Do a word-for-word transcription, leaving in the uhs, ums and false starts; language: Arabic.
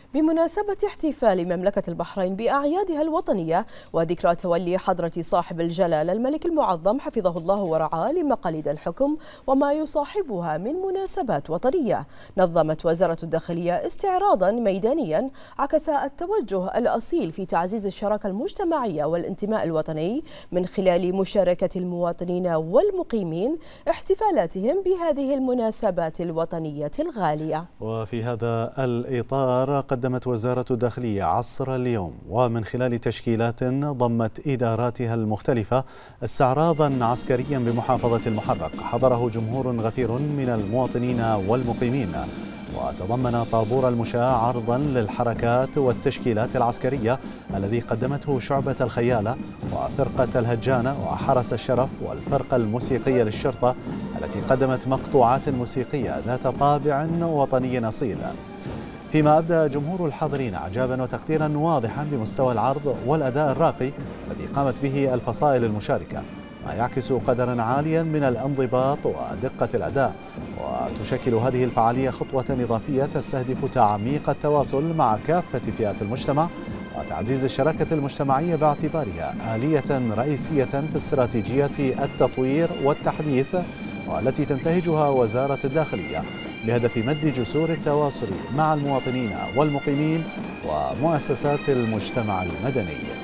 بمناسبة احتفال مملكة البحرين بأعيادها الوطنية وذكرى تولي حضرة صاحب الجلالة الملك المعظم حفظه الله ورعاه لمقاليد الحكم وما يصاحبها من مناسبات وطنية، نظمت وزارة الداخلية استعراضا ميدانيا عكس التوجه الأصيل في تعزيز الشراكة المجتمعية والانتماء الوطني من خلال مشاركة المواطنين والمقيمين احتفالاتهم بهذه المناسبات الوطنية الغالية. وفي هذا الإطار قدمت وزارة الداخلية عصر اليوم ومن خلال تشكيلات ضمت إداراتها المختلفة استعراضا عسكريا بمحافظة المحرق حضره جمهور غفير من المواطنين والمقيمين، وتضمن طابور المشاة عرضا للحركات والتشكيلات العسكرية الذي قدمته شعبة الخيالة وفرقة الهجانة وحرس الشرف والفرقة الموسيقية للشرطة التي قدمت مقطوعات موسيقية ذات طابع وطني أصيل. فيما أبدى جمهور الحاضرين إعجابا وتقديرا واضحا بمستوى العرض والأداء الراقي الذي قامت به الفصائل المشاركة، ما يعكس قدرا عاليا من الانضباط ودقة الأداء. وتشكل هذه الفعالية خطوة إضافية تستهدف تعميق التواصل مع كافة فئات المجتمع وتعزيز الشراكة المجتمعية باعتبارها آلية رئيسية في استراتيجية التطوير والتحديث والتي تنتهجها وزارة الداخلية بهدف مد جسور التواصل مع المواطنين والمقيمين ومؤسسات المجتمع المدني.